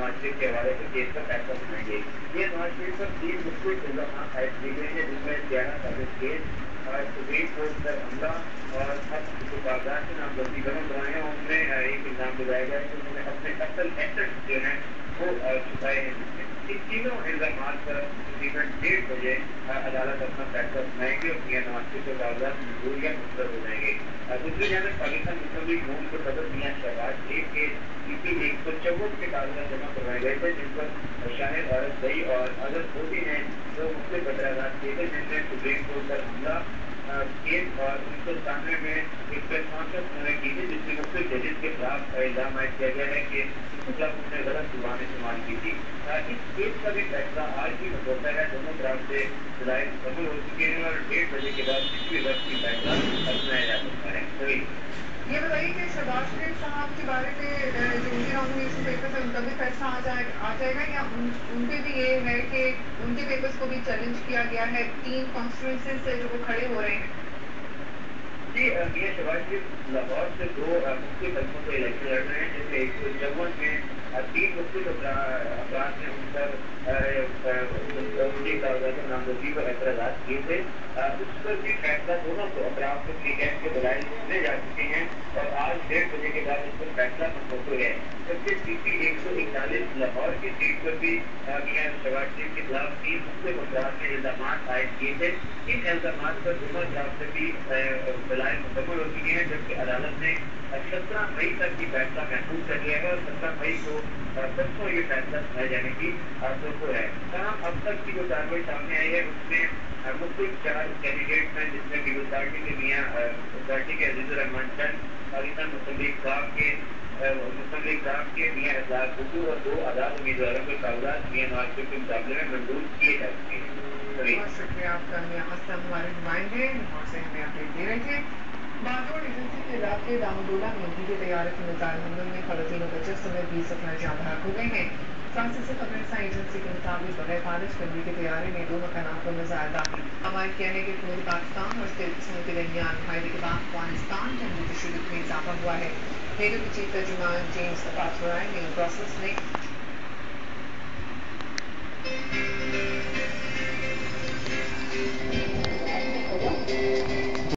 نواز شریف کے حوالے سے کیس کا فیصلہ سنائیں گے. یہ نواز شریف پر 3 مختلف الزامات عائد کیے گئے ہیں جن میں 11 سابق کیس اور سپریم کورٹ پر حملہ اور جو کاغذات سے نامزدگی دونوں بنائے ہیں. ان میں ایک الزام لگایا گیا ہے کہ انہوں نے اپنے اصل ایسٹ جو ہیں وہ چھپائے ہیں. ان تینوں الزامات پر تقریباً 1:30 بجے عدالت اپنا فیصلہ سنائیں گے اور میاں نواز شریف کے کاغذات منظور یا مسترد ہو جائیں گے. دوسری جانب پاکستان مسلم لیگ نون کے صدر میاں شہباز شریف کے 154 کے کاغذات جمع کروائے گئے تھے جن پر شاہد عارف دئی اور حضرت ہوتی ہیں جو مختلف اعتراضات کیے تھے جن میں سپریم کورٹ پر حملہ کیس اور 1997 میں ایک پریس کانفرنس انہوں نے کی تھی جس میں مختلف ججز کے خلاف الزام عائد کیا گیا ہے کہ اس کے خلاف انہوں نے غلط زبان استعمال کی تھی. اس کیس کا بھی فیصلہ آج بھی متوقع ہے. دونوں طرف سے دلائل مکمل ہو چکے ہیں اور 1:30 بجے کے بعد کسی بھی وقت کی فیصلہ سنایا جا سکتا ہے. یہ بتائیے کہ شہباز شریف صاحب کے بارے میں جو ان کے نامنیشن پیپرز ہیں ان کا بھی فیصلہ آ جائے گا یا ان پہ بھی یہ ہے کہ ان کے پیپرز کو بھی چیلنج کیا گیا ہے 3 کانسٹیٹوئنسیز سے جو وہ کھڑے ہو رہے ہیں؟ جی میاں شہباز شریف لاہور سے 2 مختلف حلقوں سے الیکشن لڑ رہے ہیں جیسے 154 میں 3 مختلف افراد نے ان پر ان کی کاغذات نامزدگی پر اعتراضات کیے تھے. اس پر بھی فیصلہ دونوں اطراف سے کے دلائل سنے جا چکے ہیں اور آج 1:30 بجے کے بعد اس پر فیصلہ منتظر ہے. جبکہ CP 141 لاہور کی سیٹ پر بھی میاں شہباز شریف کے خلاف 3 مختلف افراد نے الزامات عائد کیے تھے. ان الزامات پر دونوں اطراف سے بھی دلائل مکمل ہو چکے ہیں جبکہ عدالت نے 17 مئی تک کی فیصلہ محفوظ کر لیا ہے اور 17 مئی کو پرسوں یہ فیصلہ سنائے جانے کی توقع ہے. تاہم اب تک کی جو کاروائی سامنے آئی ہے اس میں مختلف 4 کینڈیڈیٹ ہیں جس میں پیپلز پارٹی کے عزیز الرحمان چند, پاکستان مسلم لیگ صاحب کے میاں اطلاق بٹو اور 2 آزاد امیدواروں کے کاغذات میاں نواز شریف کے مقابلے میں منظور کیے جا چکے ہیں. بہت شکریہ آپ کا میاں اسلم ہمارے نمائندے لاہور سے ہمیں اپڈیٹ دے رہے تھے. باجوڑ ایجنسی کے علاقے دامودولہ میں امریکی طیارے کے میزائل حملوں میں خواتین و بچوں سمیت 20 افراد جاں بحق ہو گئے ہیں. فرانسیسی خبر رساں ایجنسی کے مطابق بغیر پائلٹ کے امریکی طیارے نے 2 مکانات پر میزائل داغے. عوائد کیا ہے کہ پورے پاکستان اور صرف قسموں کے درمیان معاہدے کے بعد افغانستان جنگی تشدد میں اضافہ ہوا ہے. نیٹو کے چیف ترجمان جیمز پاتورائے نے برسلز میں